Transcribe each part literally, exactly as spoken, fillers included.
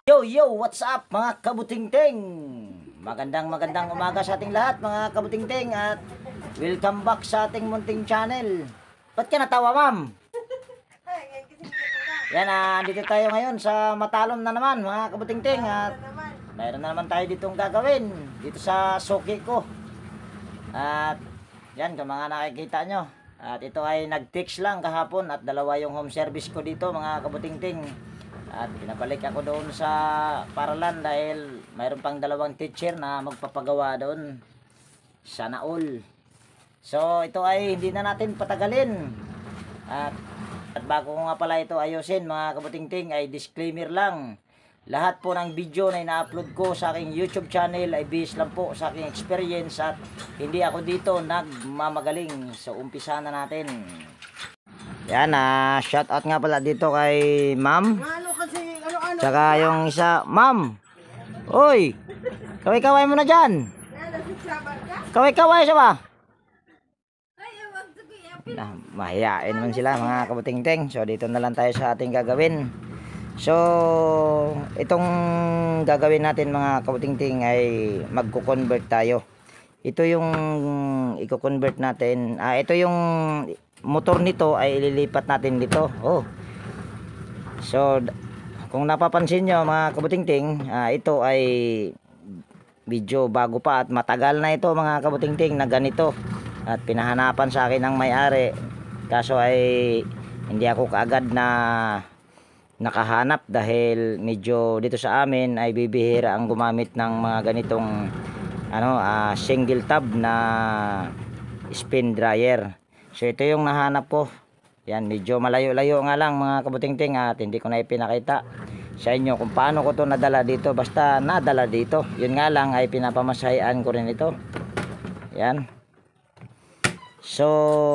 Yo, yo, what's up mga kabutingting? Magandang magandang umaga sa ating lahat mga kabutingting at welcome back sa ating munting channel. Ba't ka natawa, ma'am? Yan, ah, dito tayo ngayon sa Matalom na naman mga kabutingting at mayroon na naman tayo ditong gagawin dito sa suki ko. At yan, kung mga nakikita nyo. At ito ay nag-text lang kahapon at dalawa yung home service ko dito mga kabutingting. At pinabalik ako doon sa paralan dahil mayroon pang dalawang teacher na magpapagawa doon. Sana all. So ito ay hindi na natin patagalin. At, at bago ko nga pala ito ayusin mga kabutingting ay disclaimer lang. Lahat po ng video na ina-upload ko sa aking YouTube channel ay based lang po sa aking experience at hindi ako dito nagmamagaling. So umpisa na natin. Yan ah, shout out nga pala dito kay ma'am. Tsaka yung isa, ma'am. Uy, kaway-kaway mo na dyan. Kaway-kaway siya ba? Nah, mahiyain man sila mga kabutingting. So dito na lang tayo sa ating gagawin. So itong gagawin natin mga kabutingting ay magko-convert tayo. Ito yung i-convert natin. Ah, ito yung motor nito ay ililipat natin dito. Oh. So kung napapansin nyo mga kabutingting, uh, ito ay video bago pa at matagal na ito mga kabutingting na ganito. At pinahanapan sa akin ng may-ari. Kaso ay hindi ako kaagad na nakahanap dahil medyo dito sa amin ay bibihira ang gumamit ng mga ganitong ano, uh, single tab na spin dryer. So ito yung nahanap ko. Yan, medyo malayo-layo nga lang mga kabutingting at hindi ko na ipinakita sa inyo kung paano ko to nadala dito. Basta nadala dito. Yun nga lang ay pinapamasahian ko rin ito. Yan. So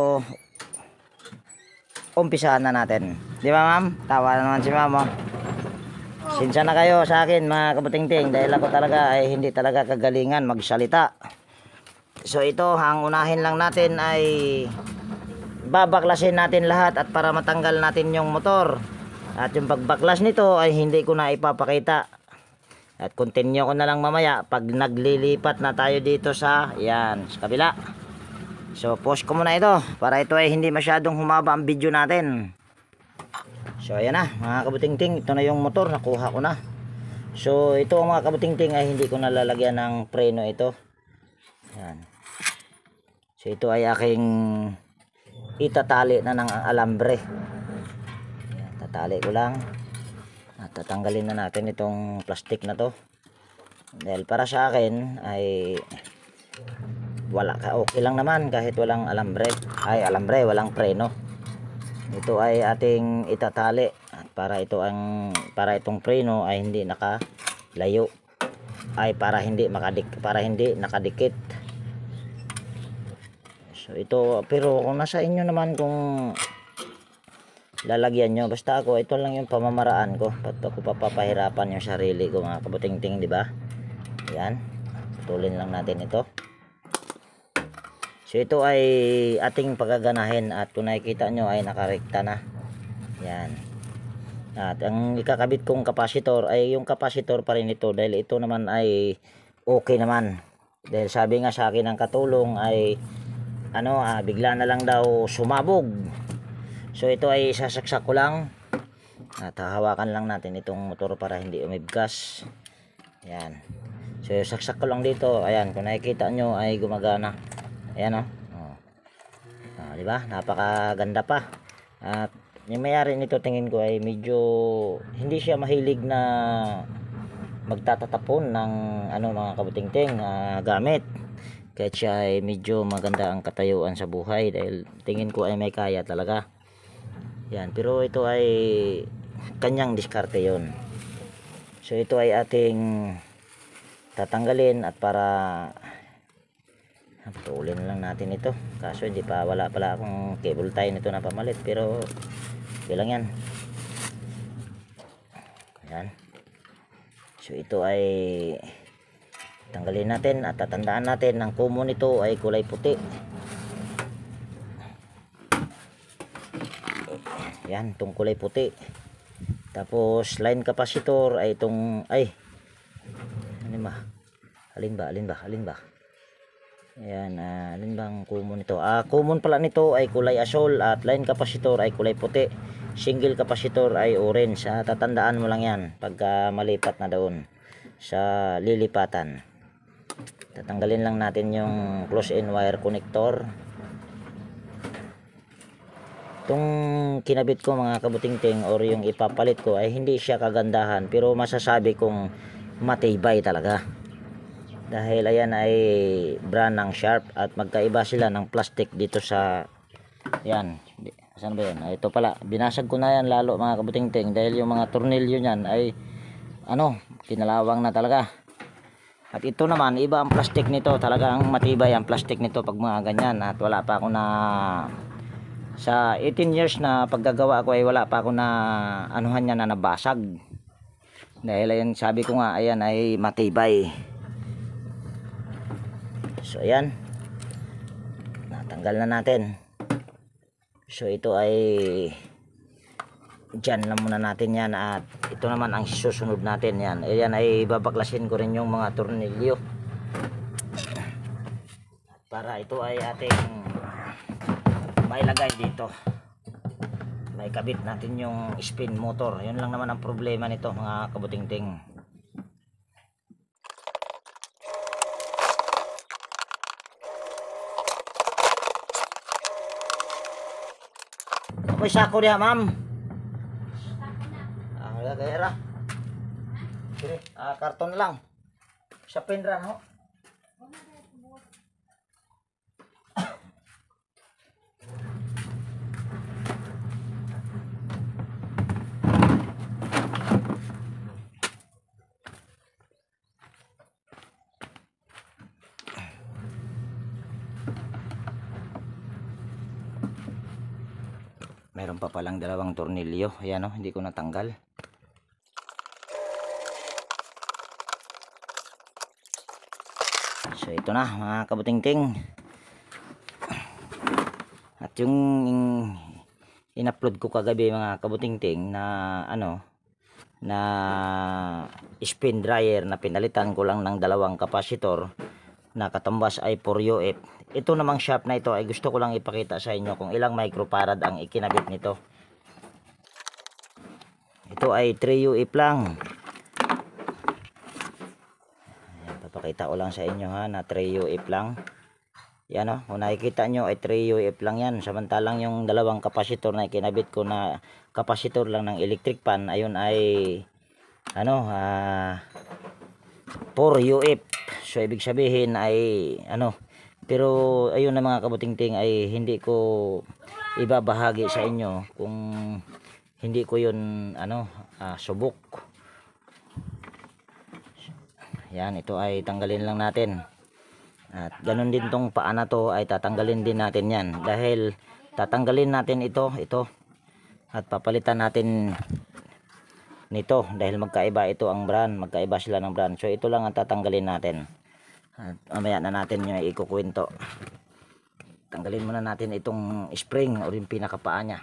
umpisahan na natin. Di ba ma'am? Tawa na naman si ma'am. Oh. Sinsya na kayo sa akin mga kabutingting dahil ako talaga ay hindi talaga kagalingan magsalita. So ito, ang unahin lang natin ay babaklasin natin lahat at para matanggal natin yung motor. At yung pagbaklas nito ay hindi ko na ipapakita. At continue ko na lang mamaya pag naglilipat na tayo dito sa yan, sa kabila. So pause ko muna ito para ito ay hindi masyadong humaba ang video natin. So ayan na mga kabutingting, ito na yung motor, nakuha ko na. So ito mga kabutingting ay hindi ko nalalagyan ng preno ito. Yan. So ito ay aking itatali na ng alambre. Yan, tatali ko lang at tatanggalin na natin itong plastic na to dahil para sa akin ay wala ka, okay lang naman kahit walang alambre ay alambre, walang preno. Ito ay ating itatali at para ito ang para itong preno ay hindi nakalayo ay para hindi makadik para hindi nakadikit. So ito, pero kung nasa inyo naman kung lalagyan nyo, basta ako ito lang yung pamamaraan ko. Ba't ako papapahirapan yung sarili ko mga kabutingting, di ba? Yan, putulin lang natin ito. So ito ay ating pagaganahin at kung nakikita nyo ay nakarekta na. Yan. At ang ikakabit kong kapasitor ay yung kapasitor pa rin ito dahil ito naman ay okay naman. Dahil sabi nga sa akin ng katulong ay ano, ah, bigla na lang daw sumabog. So ito ay sasaksak ko lang at hahawakan lang natin itong motor para hindi umibgas. Yan. So saksak ko lang dito. Ayan, kung nakikita nyo ay gumagana. Ayan o. Oh. Ah, diba? Napakaganda pa. At yung mayari nito tingin ko ay medyo hindi siya mahilig na magtatatapon ng ano mga kabutingting uh, gamit. Kahit siya ay medyo maganda ang katayuan sa buhay dahil tingin ko ay may kaya talaga. Yan, pero ito ay kanyang diskarte yon. So ito ay ating tatanggalin at para putulin lang natin ito. Kaso hindi pa, wala pala akong cable tie nito na pamalit pero okay lang yan. Yan. So ito ay tanggalin natin at tatandaan natin ang kumo nito ay kulay puti. Yan, itong kulay puti. Tapos line capacitor ay itong ay ano ba? Alin ba? Alin ba? Alin ba? Ayan, uh, alin bang common nito? Ah, common pala nito ay kulay asol at line capacitor ay kulay puti. Single capacitor ay orange. Ah, tatandaan mo lang yan pagka malipat na doon sa lilipatan. Tatanggalin lang natin yung close-in wire connector. Itong kinabit ko mga kabutingting or yung ipapalit ko ay hindi siya kagandahan pero masasabi kong matibay talaga. Dahil ayan ay brand ng Sharp at magkaiba sila ng plastic dito sa yan. Saan ba yan? Ito pala. Binasag ko na yan lalo mga kabutingting dahil yung mga tornilyo niyan ay ano, kinalawang na talaga. At ito naman, iba ang plastic nito. Talagang matibay ang plastic nito pag mga ganyan. At wala pa ako na sa eighteen years na paggagawa ko ay wala pa ako na anuhan niya na nabasag. Dahil ayun, sabi ko nga, ayan ay matibay. So ayan, natanggal na natin. So ito ay dyan na muna natin yan. At ito naman ang susunod natin yan. Ayan ay babaklasin ko rin yung mga tornilyo para ito ay ating mailagay dito. May kabit natin yung spin motor. Yun lang naman ang problema nito mga kabutingting. May sako niya, ma'am. Ah, wala kaya ra. Sige, ah, karton lang. Sa pinran ho. Meron pa palang dalawang tornilyo. Ayan o, hindi ko natanggal. So ito na mga kabutingting. At yung in-upload ko kagabi mga kabutingting na ano, na spin dryer na pinalitan ko lang ng dalawang kapasitor na katumbas ay four U F. Ito namang Sharp na ito ay gusto ko lang ipakita sa inyo kung ilang microfarad ang ikinabit nito. Ito ay three U F lang. Ayan, papakita ko lang sa inyo ha na three U F lang. Yan o, kung nakikita nyo ay three U F lang yan. Samantalang yung dalawang kapasitor na ikinabit ko na kapasitor lang ng electric pan, ayun ay ano, ah, four U F. So ibig sabihin ay ano, pero ayun na mga kabutingting ay hindi ko ibabahagi sa inyo kung hindi ko yun ano, ah, subok. Yan, ito ay tanggalin lang natin. At ganun din tong paa na to ay tatanggalin din natin yan. Dahil tatanggalin natin ito, ito. At papalitan natin nito. Dahil magkaiba ito ang brand. Magkaiba sila ng brand. So ito lang ang tatanggalin natin. At mamaya na natin yung ikukwento. Tanggalin muna natin itong spring o yung pinakapaa nya.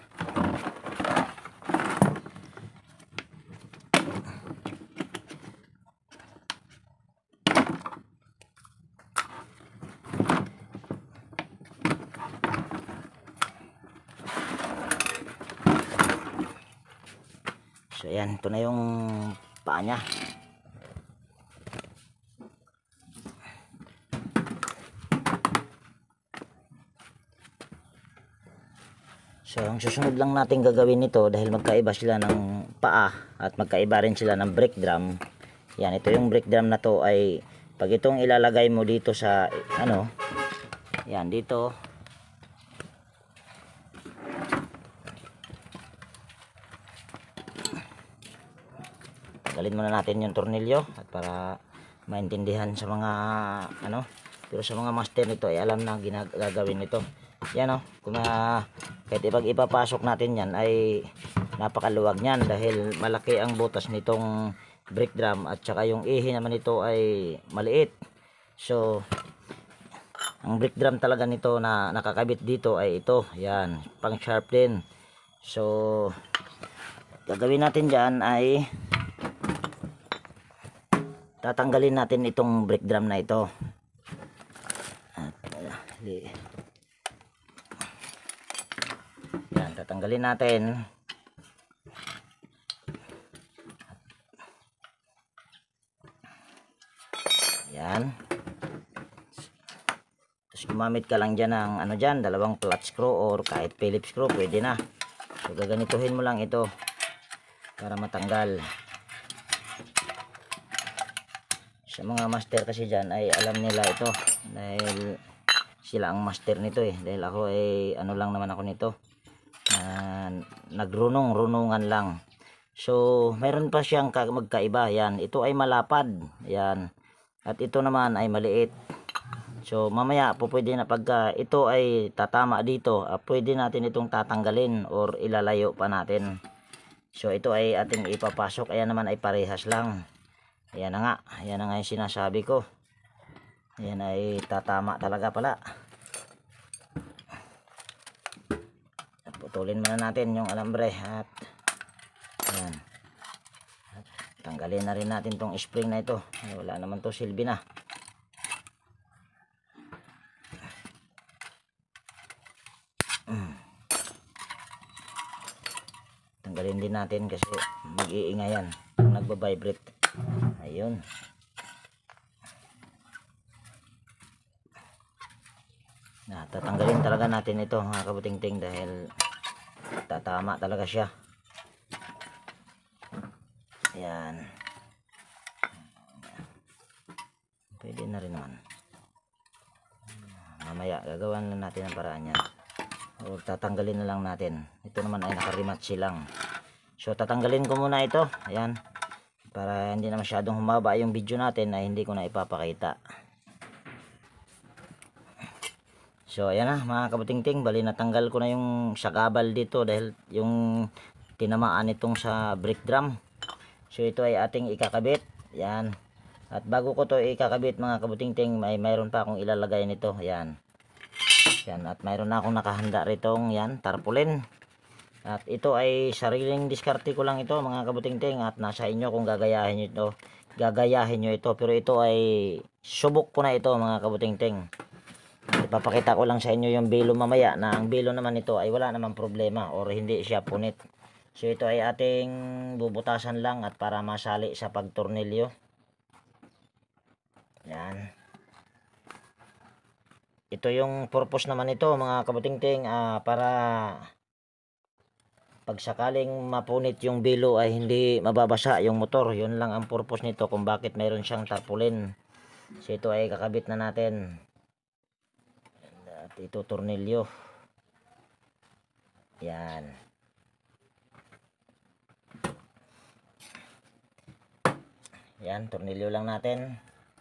So ayan, ito na yung paa nya. So ang susunod lang natin gagawin nito dahil magkaiba sila ng paa at magkaiba rin sila ng brake drum. Yan, ito yung brake drum na to ay pag itong ilalagay mo dito sa ano, yan dito. Tanggalin muna natin yung tornilyo at para maintindihan sa mga ano, pero sa mga master nito ay alam na ginagagawin nito. Yan o, kung uh, kahit ipag ipapasok natin yan ay napakaluwag niyan dahil malaki ang butas nitong brake drum at saka yung ihi naman nito ay maliit. So ang brake drum talaga nito na nakakabit dito ay ito, yan, pang Sharp din. So gagawin natin dyan ay tatanggalin natin itong brake drum na ito. At, uh, yan, tatanggalin natin. Yan. Tapos gumamit ka lang dyan ng ano dyan, dalawang flat screw or kahit Phillips screw, pwede na. So gaganituhin mo lang ito para matanggal. Sa mga master kasi dyan ay alam nila ito dahil sila ang master nito eh. Dahil ako ay ano lang naman ako nito, uh, nagrunong runungan lang. So mayroon pa siyang magkaiba. Yan, ito ay malapad. Yan. At ito naman ay maliit. So mamaya po pwede na pagka ito ay tatama dito, uh, pwede natin itong tatanggalin or ilalayo pa natin. So ito ay ating ipapasok. Ayan naman ay parehas lang. Ayan na nga. Ayan na nga yung sinasabi ko. Ayan ay tatama talaga pala. Putulin muna natin yung alambre at ayan. At tanggalin na rin natin tong spring na ito. Ay, wala naman to silbi na. Tanggalin din natin kasi mag-iingay yan kung nagbabibrate. Ayun. Na, tatanggalin talaga natin ito mga kabutingting dahil tatama talaga siya. Ayan. Pwede na rin naman. Mamaya gagawan na natin ang paraan yan. O tatanggalin na lang natin. Ito naman ay nakarimatsi lang. So tatanggalin ko muna ito. Ayan. Para hindi na masyadong humaba yung video natin ay hindi ko na ipapakita. So ayan na mga kabutingting. Bali natanggal ko na yung sagabal dito dahil yung tinamaan itong sa brake drum. So ito ay ating ikakabit. Ayan. At bago ko to ikakabit mga kabutingting, may mayroon pa akong ilalagay nito. Ayan. Yan, at mayroon na akong nakahanda ritong yan, tarpaulin. At ito ay sariling diskarte ko lang ito mga kabutingting at nasa inyo kung gagayahin nyo ito. Gagayahin nyo ito, pero ito ay subok ko na ito mga kabutingting. Ipapakita ko lang sa inyo yung bilo mamaya na ang bilo naman ito ay wala namang problema or hindi siya punit. So ito ay ating bubutasan lang at para masali sa pagtornilyo. Yan. Ito yung purpose naman ito mga kabutingting, uh, para pag sakaling mapunit yung bilo ay hindi mababasa yung motor. Yun lang ang purpose nito kung bakit mayroon siyang tarpaulin. So ito ay kakabit na natin. At ito tornilyo. Yan. Yan, tornilyo lang natin.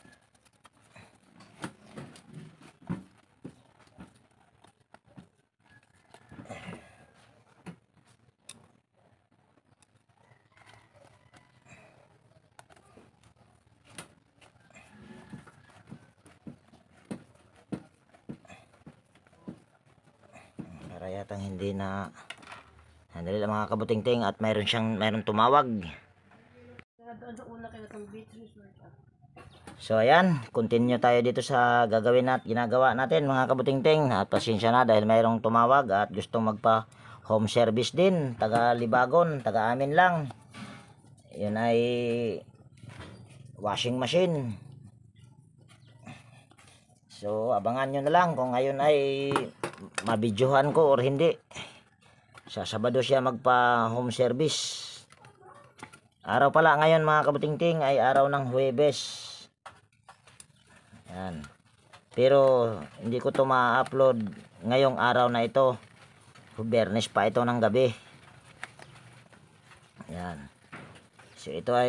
Para yatang hindi na handali lang mga kabutingting at mayroon siyang mayroon tumawag. So ayan, continue tayo dito sa gagawin at ginagawa natin mga kabutingting. At pasensya na dahil mayroong tumawag at gustong magpa home service din, taga Libagon, taga amin lang. Yun ay washing machine. So abangan nyo na lang kung ngayon ay mabidyohan ko or hindi. Sa Sabado siya magpa home service. Araw pala ngayon mga kabutingting ay araw ng Huwebes. Yan. Pero hindi ko to ma-upload ngayong araw na ito. Biyernes pa ito ng gabi. Yan. So ito ay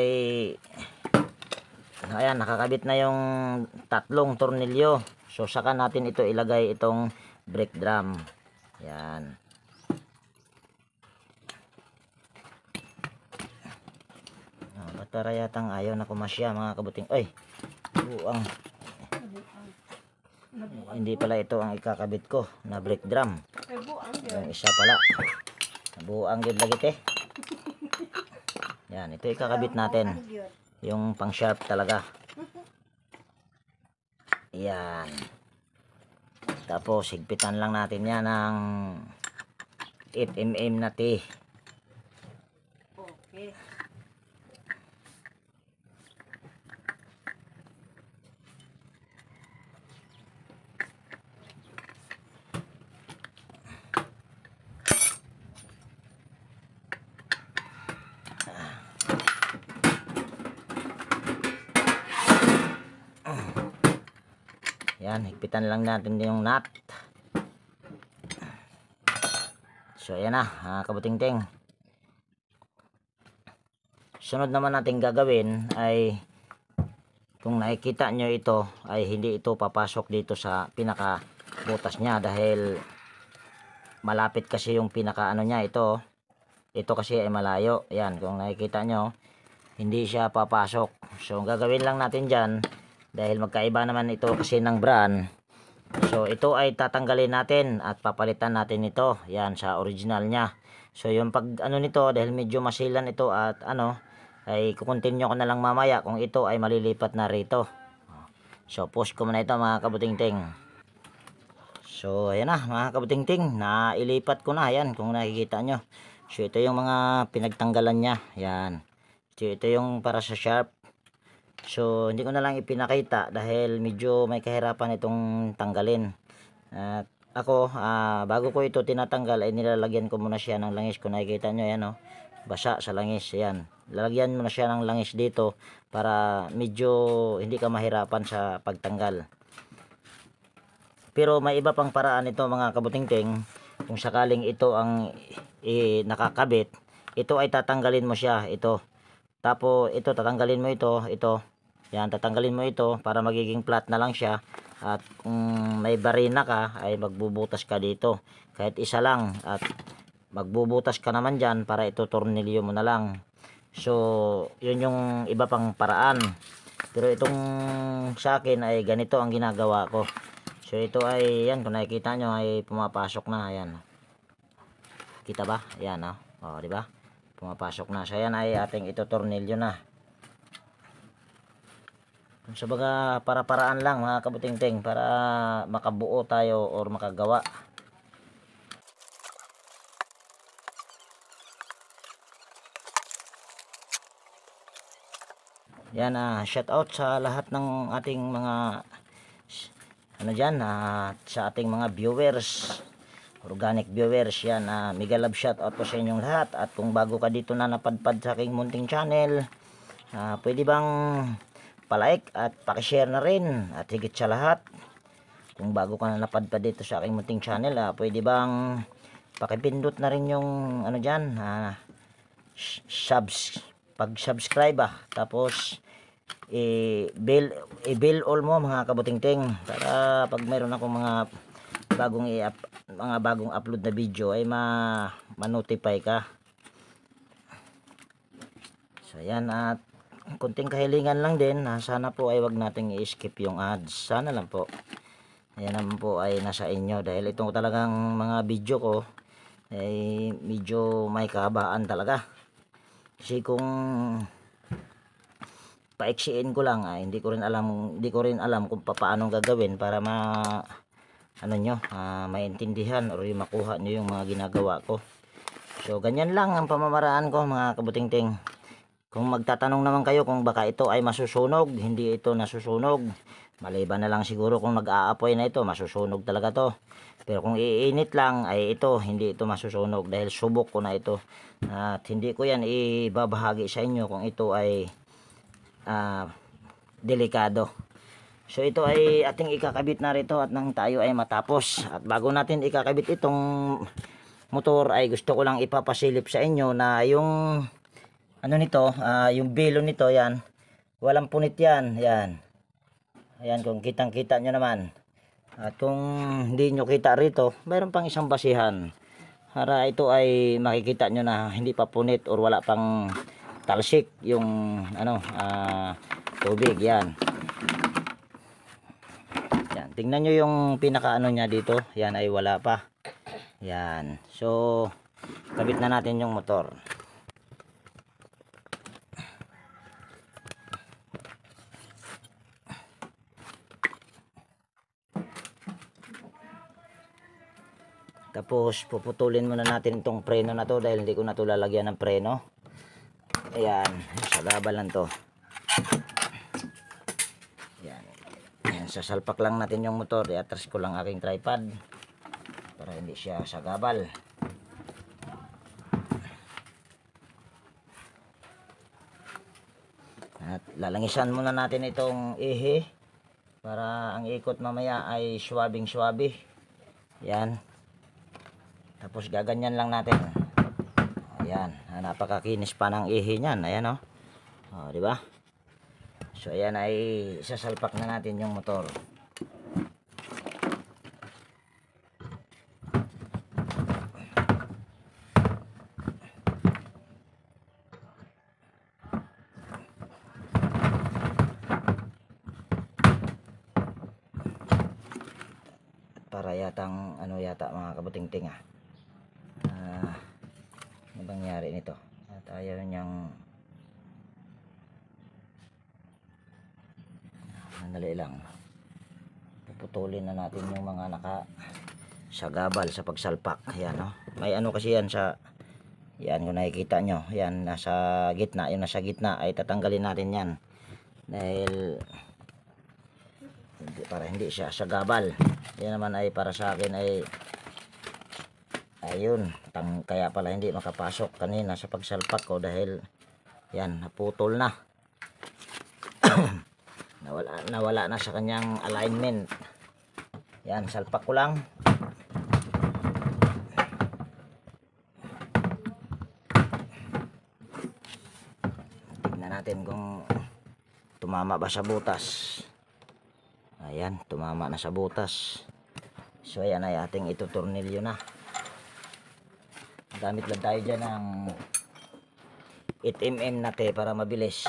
ayan, nakakabit na yung tatlong tornilyo. So saka natin ito ilagay itong brake drum. Yan. Oh, ba't para yatang ayaw na kumasya mga kabuting. Ay, buang. Hindi pala ito ang ikakabit ko na brake drum. Yung isa pala. Buang yun lagi te. Yan, ito ikakabit natin. Yung pang sharp talaga. Yan. Tapos higpitan lang natin yan ng eight millimeter na T. Okay. Yan, higpitan lang natin yung nut. So ayan na, uh, kabutingting. Sunod naman natin gagawin ay kung nakikita nyo ito ay hindi ito papasok dito sa pinaka butas niya dahil malapit kasi yung pinaka ano niya ito. Ito kasi ay malayo. Yan, kung nakikita nyo hindi siya papasok. So gagawin lang natin dyan dahil magkaiba naman ito kasi ng brand. So ito ay tatanggalin natin at papalitan natin ito. Yan sa original niya. So yung pag ano nito dahil medyo masilan ito at ano ay kukontinue ko na lang mamaya kung ito ay malilipat na rito. So post ko muna ito mga kabutingting. So ayan na mga kabutingting, nailipat ko na yan kung nakikita nyo. So ito yung mga pinagtanggalan niya. Yan. So ito yung para sa sharp. So hindi ko na lang ipinakita dahil medyo may kahirapan itong tanggalin. At ako uh, bago ko ito tinatanggal ay nilalagyan ko muna siya ng langis. Kung nakikita nyo yan, oh, basa sa langis. Yan, lalagyan mo na siya ng langis dito para medyo hindi ka mahirapan sa pagtanggal. Pero may iba pang paraan ito mga kabutingting. Kung sakaling ito ang eh, nakakabit, ito ay tatanggalin mo siya ito. Tapos ito tatanggalin mo ito, ito. Yan, tatanggalin mo ito para magiging flat na lang siya. At kung may barina ka ay magbubutas ka dito. Kahit isa lang at magbubutas ka naman dyan para ito tornilyo mo na lang. So yun yung iba pang paraan. Pero itong sa akin ay ganito ang ginagawa ko. So ito ay yan, kung nakikita nyo ay pumapasok na. Yan, kita ba? Yan, oh. Oh, di ba? Pumapasok na. So yan ay ating ito tornilyo na. Sa baga para-paraan lang mga kabutingting para makabuo tayo or makagawa. Yan, ah, shout out sa lahat ng ating mga ano dyan, ah, sa ating mga viewers, organic viewers. Yan, ah, mega love shout out po sa inyong lahat. At kung bago ka dito na napadpad sa aking munting channel, ah, pwede bang palike at pakishare na rin. At higit sa lahat, kung bago ka na napadpad dito sa aking munting channel, ah, pwede bang pakipindot na rin yung ano dyan, ah, subs, pag subscribe, ah. Tapos i-bell i-bell all mo mga kabutingting para pag mayroon akong mga bagong i-up, mga bagong upload na video ay ma ma-notify ka. So yan, at kunting kahilingan lang din, sana po ay wag nating i-skip yung ads. Sana lang po. Ayan naman po ay nasa inyo dahil itong talagang mga video ko ay medyo may kahabaan talaga. Kasi kung paiksiin ko lang ay hindi ko rin alam, hindi ko rin alam kung paano gagawin para ma ano nyo, uh, maintindihan or makuha nyo yung mga ginagawa ko. So ganyan lang ang pamamaraan ko mga kabutingting. Kung magtatanong naman kayo kung baka ito ay masusunog, hindi ito nasusunog. Maliban na lang siguro kung nag-aapoy na ito, masusunog talaga to. Pero kung iinit lang ay ito, hindi ito masusunog dahil subok ko na ito. At hindi ko yan ibabahagi sa inyo kung ito ay uh, delikado. So ito ay ating ikakabit na rito at nang tayo ay matapos. At bago natin ikakabit itong motor ay gusto ko lang ipapasilip sa inyo na yung ano nito, uh, yung belo nito, yan, walang punit yan, yan. Ayan, kung kitang kita nyo naman. At kung hindi nyo kita rito, mayroon pang isang basihan para ito ay makikita nyo na hindi pa punit or wala pang talsik yung ano, uh, tubig. Yan, yan, tingnan nyo yung pinaka ano nya dito, yan ay wala pa. Yan, so kabit na natin yung motor. Tapos puputulin muna natin itong preno na to dahil hindi ko na to lalagyan ng preno. Ayan, sa gabal lang to. Ayan. Ayan, sasalpak lang natin yung motor. I-atras ko lang aking tripod para hindi siya sa gabal. At lalangisan muna natin itong ihi para ang ikot mamaya ay swabing swabe. Ayan. Tapos gaganyan lang natin. Ayan, napakakinis pa ng ihi niyan. Ayan oh. Oh, di ba? So ayan ay sasalpak na natin yung motor. Para yatang ano yata mga kabuting-ting ah. Uh, ano bang nangyari nito? At ayaw niyang sandali lang. Puputulin na natin yung mga naka sa gabal sa pagsalpak. Ayan oh. May ano kasi yan sa yan kung nakikita nyo. Yan nasa gitna. Yung nasa gitna ay tatanggalin natin yan. Dahil hindi, para hindi siya sa gabal. Yan naman ay para sa akin ay ayun, tang, kaya pala hindi makapasok kanina sa pagsalpak ko dahil yan, naputol na. nawala, nawala na sa kanyang alignment. Yan, salpak ko lang. Tignan natin kung tumama ba sa butas. Ayan, tumama na sa butas. So ayan ay ating itutornilyo na. Gamit lang tayo dyan ng eight millimeter na te para mabilis.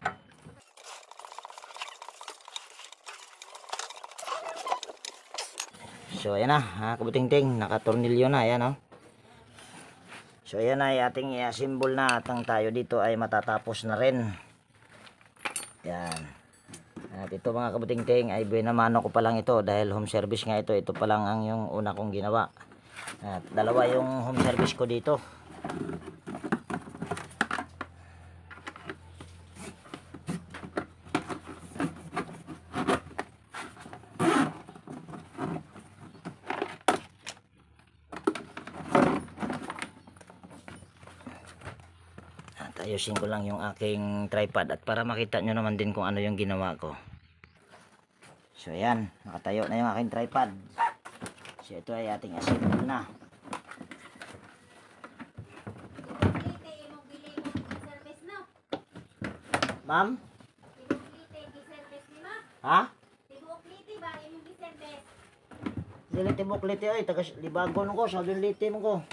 So ayan na, ha, kabuting-ting, nakatornilyo na, ayan oh. So ayan ay ating i-assemble na at ang tayo dito ay matatapos na rin. Yan. At ito mga kabuting-ting ay binamano ko pa lang ito dahil home service nga ito. Ito pa lang ang yung una kong ginawa. At dalawa yung home service ko dito. At ayusin ko lang yung aking tripod at para makita nyo naman din kung ano yung ginawa ko. So ayan, nakatayo na yung aking tripod. So ito ay ating assemble na. Ma'am? Ha? Dili tibok liti ay taga libagon ko sa dun liti mo ko.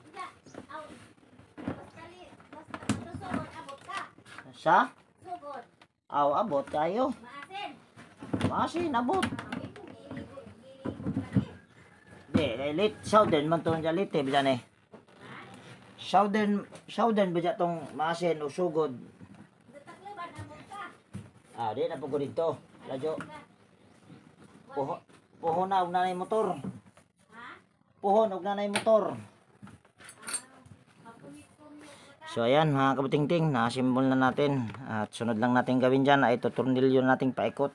Sa? Aw abot kayo. Maasin abot. Di, lit southern man to dyan liti bisan eh. Southern southern ba tong maasin o sugod. Ah, di na po ko dito. Radyo. Puho, puhon na og nanay motor. Puhon og nanay motor. So ayan mga kabuting-ting, na-assemble na natin. At sunod lang natin gawin dyan ay tuturnilyo nating paikot.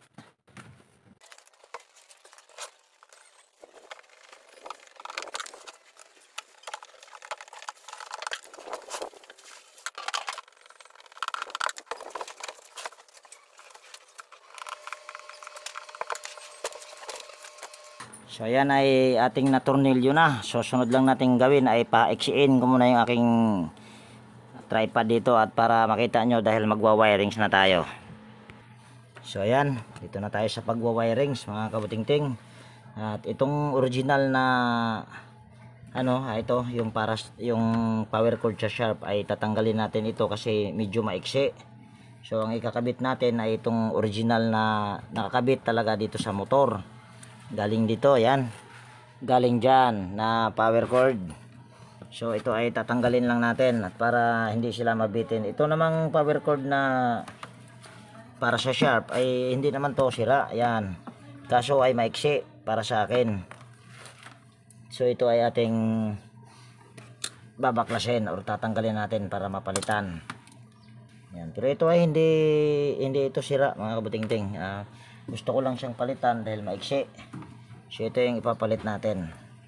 So ayan ay ating naturnilyo na. So sunod lang natin gawin ay pa-iksiin ko muna yung aking tripod dito at para makita nyo dahil magwa-wirings na tayo. So ayan, dito na tayo sa pagwa-wirings mga kabuting-ting. At itong original na ano, ah, ito yung para yung power cord sa sharp ay tatanggalin natin ito kasi medyo maiksi. So ang ikakabit natin ay itong original na nakakabit talaga dito sa motor. Galing dito, ayan. Galing dyan na power cord. So ito ay tatanggalin lang natin at para hindi sila mabitin. Ito namang power cord na para sa sharp ay hindi naman to sira. Ayan. Kaso ay maiksi para sa akin. So ito ay ating babaklasin or tatanggalin natin para mapalitan. Yan. Pero ito ay hindi hindi ito sira mga kabutingting. Uh, gusto ko lang siyang palitan dahil maiksi. So ito yung ipapalit natin.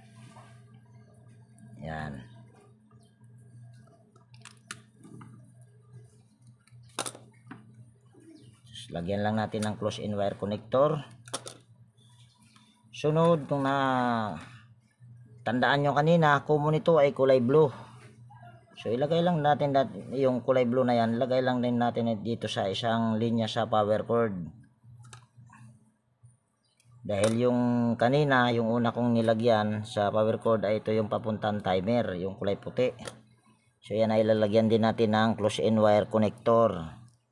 Yan. Just lagyan lang natin ng close-in wire connector. Sunod, kung na tandaan nyo kanina, common ito ay kulay blue. So ilagay lang natin yung kulay blue na yan, lagay lang din natin dito sa isang linya sa power cord. Dahil yung kanina, yung una kong nilagyan sa power cord ay ito yung papuntang timer, yung kulay puti. So yan ay lalagyan din natin ng close-in wire connector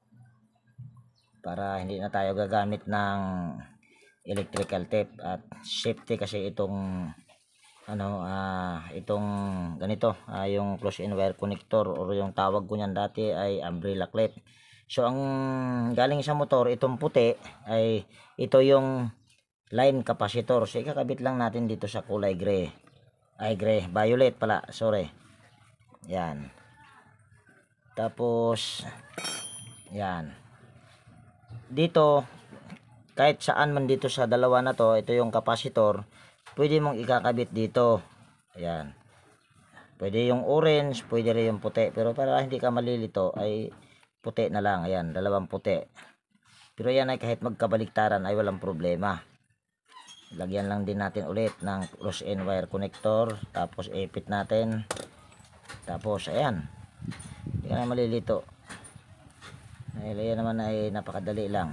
para hindi na tayo gagamit ng electrical tape. At safety kasi itong ano ah uh, itong ganito uh, yung close-in wire connector or yung tawag ko niyan dati ay umbrella clip. So ang galing sa motor, itong puti ay ito yung line capacitor. So ikakabit lang natin dito sa kulay gray, ay gray, violet pala, sorry. Yan. Tapos yan. Dito kahit saan man dito sa dalawa na to, ito yung capacitor, pwede mong ikakabit dito. Ayan. Pwede yung orange, pwede rin yung puti. Pero para hindi ka malilito ay puti na lang. Ayan, dalawang puti. Pero yan ay kahit magkabaliktaran ay walang problema. Lagyan lang din natin ulit ng close-in wire connector. Tapos ipit natin. Tapos ayan. Hindi ka na malilito. Ayan naman ay napakadali lang.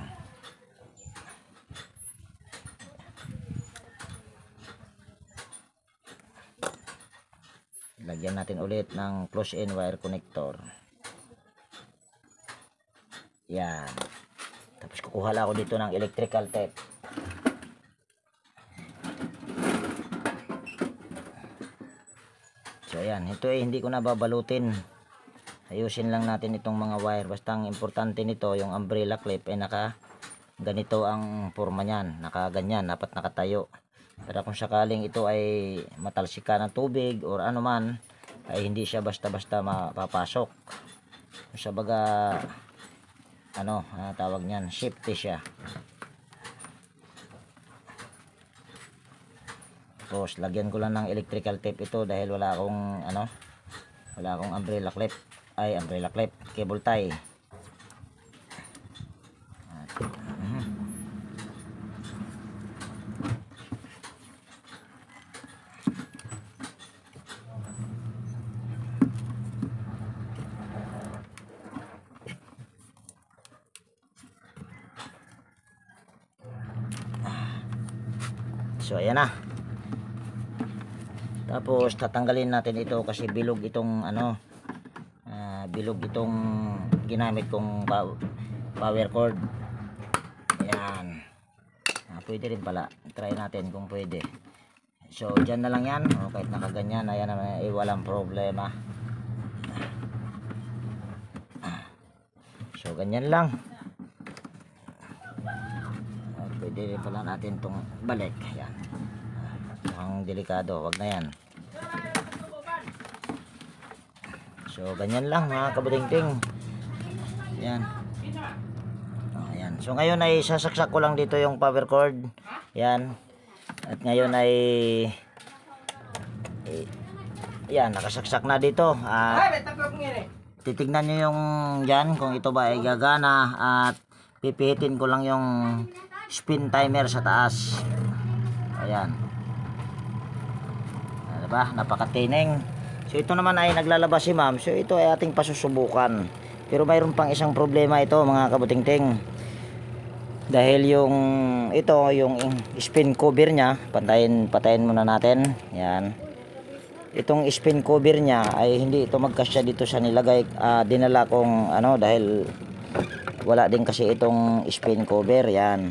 Lagyan natin ulit ng close-in wire connector. Yan. Tapos kukuha lang ako dito ng electrical tape. So ayan, ito ay hindi ko na babalutin. Ayusin lang natin itong mga wire. Basta ang importante nito, yung umbrella clip ay naka ganito ang forma niyan. Naka ganyan, dapat nakatayo. Pero kung sakaling ito ay matalsika ng tubig or ano man, ay hindi siya basta-basta mapapasok. Sa baga, ano, ah, tawag niyan, safety siya. Tapos, lagyan ko lang ng electrical tape ito dahil wala akong, ano, wala akong umbrella clip. Ay, umbrella clip, cable tie. At, uh-huh. So ayan na. Tapos tatanggalin natin ito kasi bilog itong ano uh, bilog itong ginamit kong power cord. Ayan. Ah, pwede rin pala. Try natin kung pwede. So dyan na lang yan. O, kahit nakaganyan, ayan naman, eh, walang problema. So ganyan lang. Pwede rin pala natin itong balik. Yan. Mukhang delikado. Wag na yan. So ganyan lang mga kabutingting. Yan. Ayan. So ngayon ay sasaksak ko lang dito yung power cord. Yan. At ngayon ay eh, yan, nakasaksak na dito. At titignan nyo yung dyan kung ito ba ay gagana. At pipihitin ko lang yung spin timer sa taas. Ayan. Ano ba? Napakatining. So ito naman ay naglalabas si ma'am. So ito ay ating pasusubukan. Pero mayroon pang isang problema ito mga kabutingting. Dahil yung ito, yung spin cover niya, patayin, patayin muna natin. Yan. Itong spin cover niya ay hindi ito magkasya dito sa nilagay. Uh, dinala kong ano dahil wala din kasi itong spin cover. Yan.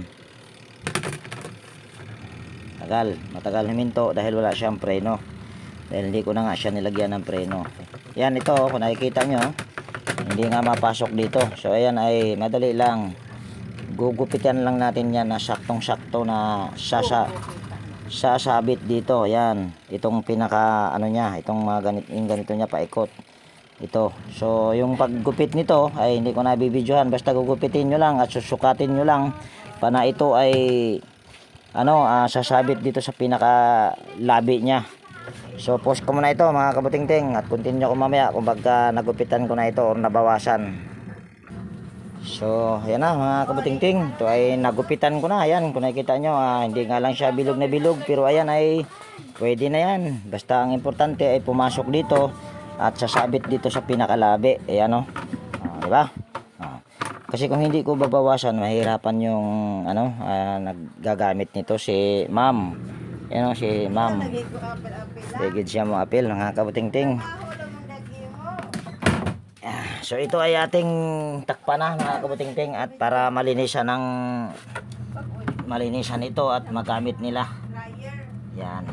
Tagal, matagal huminto dahil wala siyang preno. Dahil hindi ko na nga siya nilagyan ng preno. Yan ito, kung nakikita nyo, hindi nga mapasok dito. So ayan ay madali lang. Gugupitan lang natin yan na saktong sakto na sasa sasabit dito. Ayan, itong pinaka ano niya, itong mga ganito, yung ganito niya paikot. Ito. So, yung paggupit nito ay hindi ko na bibidyohan. Basta gugupitin nyo lang at susukatin nyo lang para ito ay ano, uh, sasabit dito sa pinaka labi niya. So, post ko muna ito mga kabutingting at continue ko mamaya kung baga nagupitan ko na ito o nabawasan. So, ayan na mga kabutingting. Ito ay nagupitan ko na. Ayan, kung nakikita nyo, uh, hindi nga lang siya bilog na bilog. Pero ayan ay pwede na yan. Basta ang importante ay pumasok dito at sasabit dito sa pinakalabi. Ayan o. Uh, diba? Uh, kasi kung hindi ko babawasan, mahirapan yung ano, uh, naggagamit nito si ma'am. Ayan o, si ma'am. Digid siya mo apil mga kabutingting. So ito ay ating takpan na mga kabutingting at para malinisan ng malinisan ito at magamit nila. Yan.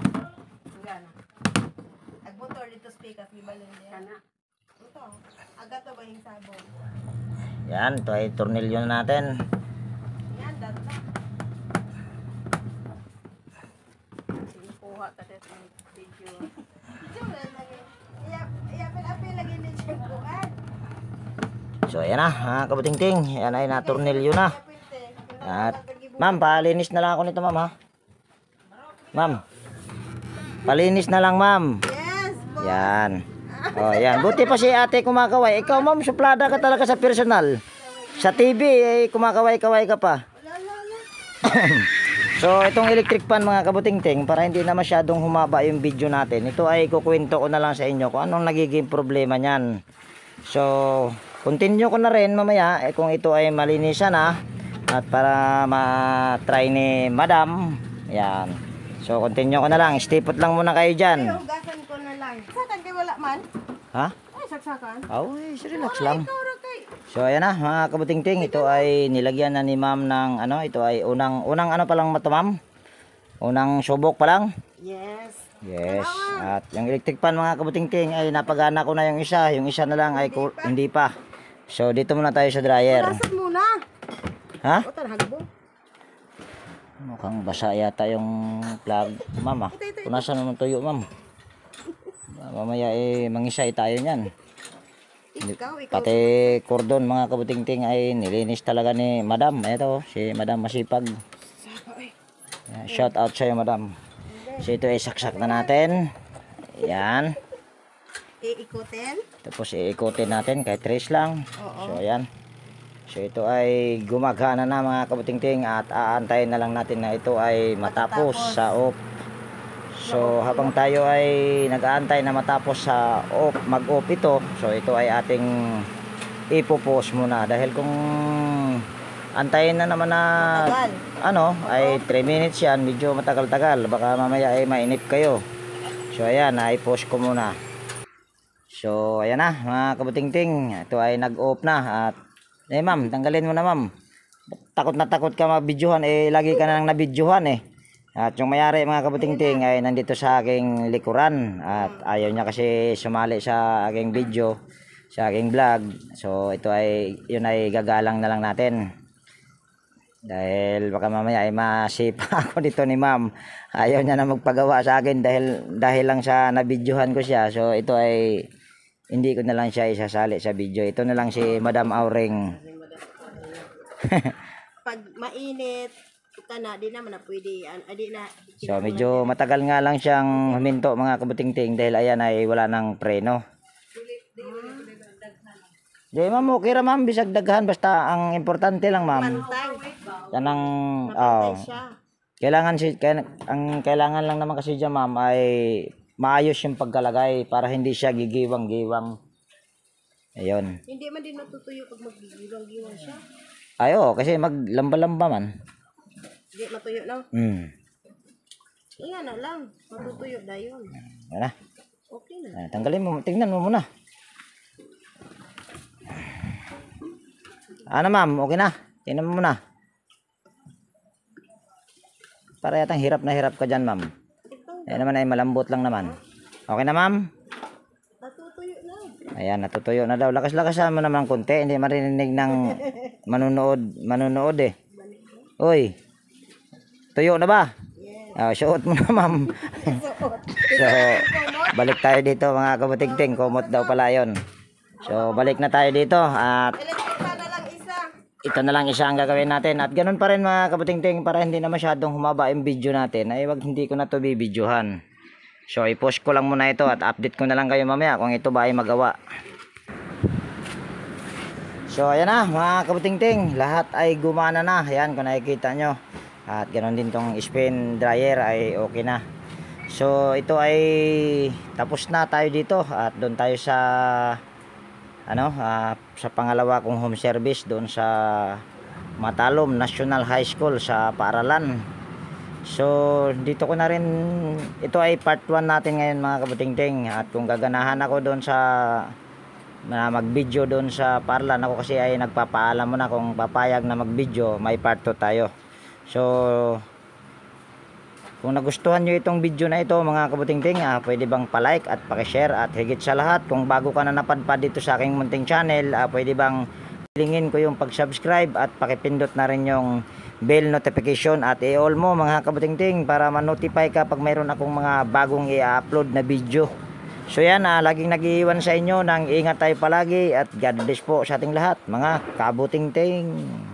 Agmotor dito speaker ni balon kana. Ito, agad to ba yung sabon? Yan, ito ay tornilyo natin. Yan data. Sinukuha ta det ng video. Video na lagi. Iya, iya apil lagi ni kuan. So ayan na mga kabutingting, yan ay na-tornilyo na. At ma'am, palinis na lang ako nito ma'am ha. Ma'am, palinis na lang ma'am. Yes. Yan. Oh, yan. Buti pa si ate kumakaway. Ikaw ma'am, suplada ka talaga sa personal. Sa T V eh, kumakaway-kaway ka pa. So itong electric fan mga kabutingting, para hindi na masyadong humaba yung video natin, ito ay kukwento ko na lang sa inyo kung anong nagiging problema niyan. So continue ko na rin mamaya eh, kung ito ay malinisan na at para ma-try ni madam. Yan. So continue ko na lang, stipot lang muna kayo dyan. Ay, hugasan ko na lang. Saksakan kay wala man. Ha? Ay, saksakan. Oh, eh, relax lang. Ikaw ra kay. So ayan na mga kabutingting, ito ay nilagyan na ni ma'am ng ano, ito ay unang unang ano pa lang ito ma'am? Unang subok pa lang. Yes. Yes. At yung electric fan mga kabutingting ay napagana ko na yung isa, yung isa na lang ay ku- hindi pa. So dito muna tayo sa dryer. Punasan muna. Ha? O tarhagbo. Mukhang basa yata yung plug, ma'am ah. Punasan naman tuyo ma'am. Mamaya eh mangisay tayo niyan. Ikaw, ikaw. Pati cordon mga kabutingting ay nilinis talaga ni madam. Ito si madam masipag. Yeah, shout out sa iyo madam. So ito ay saksak na natin. Ayan. Iikutin. Tapos iikutin natin kahit trace lang. Oo. So ayan. So ito ay gumagana na mga kabutingting at aantayin na lang natin na ito ay matapos sa off. So habang tayo ay nag-aantay na matapos sa off, mag-off ito. So ito ay ating ipo-pause muna dahil kung antayin na naman na Matagal. ano ay three minutes yan, medyo matagal-tagal, baka mamaya ay mainip kayo. So ayan, i-pause ko muna. So ayan na mga kabutingting, ito ay nag-off na at eh ma'am, tanggalin mo na ma'am. Takot na takot ka mabidyohan eh, lagi ka na nang nabidyohan eh. At yung mayari mga kabutingting ay nandito sa aking likuran at ayaw niya kasi sumali sa aking video, sa aking vlog. So ito ay yun ay gagalang na lang natin. Dahil baka mamaya ay masipa ako dito ni ma'am. Ayaw niya na magpagawa sa akin dahil dahil lang sa nabidyohan ko siya. So ito ay hindi ko na lang siya isasali sa video. Ito na lang si Madam Auring. Pag mainit, ka na, di naman na pwede. an- Adi na. So medyo matagal nga lang siyang huminto mga kabutingting dahil ayan ay wala nang preno. Di ma'am, okay ra ma'am, bisag daghan basta ang importante lang ma'am. Pantay. Yan ang Pantay oh, siya. kailangan si kaya- ang kailangan lang naman kasi diyan ma'am ay maayos yung pagkalagay para hindi siya gigiwang-giwang. Ayun. Hindi man din matutuyo pag maggigiwang-giwang siya. Ayo, kasi maglamba-lamba man. Hindi matuyo na. Hmm. Iyan na lang. Matutuyo na yun. Yan na. Okay na. Ah, tanggalin mo, tingnan mo muna. Ano ma'am, okay na. Tingnan mo muna. Para yatang hirap na hirap ka dyan ma'am. Ito. Ayan naman ay malambot lang naman. Okay na ma'am? Natutuyo na. Ayan, natutuyo na daw. Lakas-lakas mo naman ng konti. Hindi marinig ng manunood, manunood eh. Uy, tuyo na ba? Yes. Ah, suot mo na, ma'am. Suot. So, balik tayo dito mga kabuting-ting. Kumot daw pala yun. So, balik na tayo dito. At Electric fan na lang isa. ito na lang isa ang gagawin natin. At ganun pa rin mga kabuting-ting, para hindi na masyadong humaba yung video natin, ay wag hindi ko na to bibidyohan. So, i-post ko lang muna ito at update ko na lang kayo mamaya kung ito ba ay magawa. So ayan na mga kabuting-ting, lahat ay gumana na. Ayan kung nakikita nyo. At ganoon din tong spin dryer ay okay na. So ito ay tapos na tayo dito. At doon tayo sa ano uh, sa pangalawa kong home service doon sa Matalom National High School sa Paaralan. So dito ko na rin, ito ay part one natin ngayon mga kabuting-ting. At kung gaganahan ako doon sa na mag-video doon sa Paaralan, ako kasi ay nagpapaalam mo na kung papayag na mag-video, may part two tayo. So kung nagustuhan nyo itong video na ito mga kabuting-ting, ah, pwede bang pa-like at pa-share, at higit sa lahat kung bago ka na napadpad dito sa aking munting channel, ah, pwede bang pilingin ko yung pag-subscribe at pakipindot na rin yung bell notification at i-all mo mga kabuting-ting para ma-notify ka pag mayroon akong mga bagong i-upload na video. So yan, ah, laging nag-iiwan sa inyo ng ingat tayo palagi at God bless po sa ating lahat mga kabuting-ting.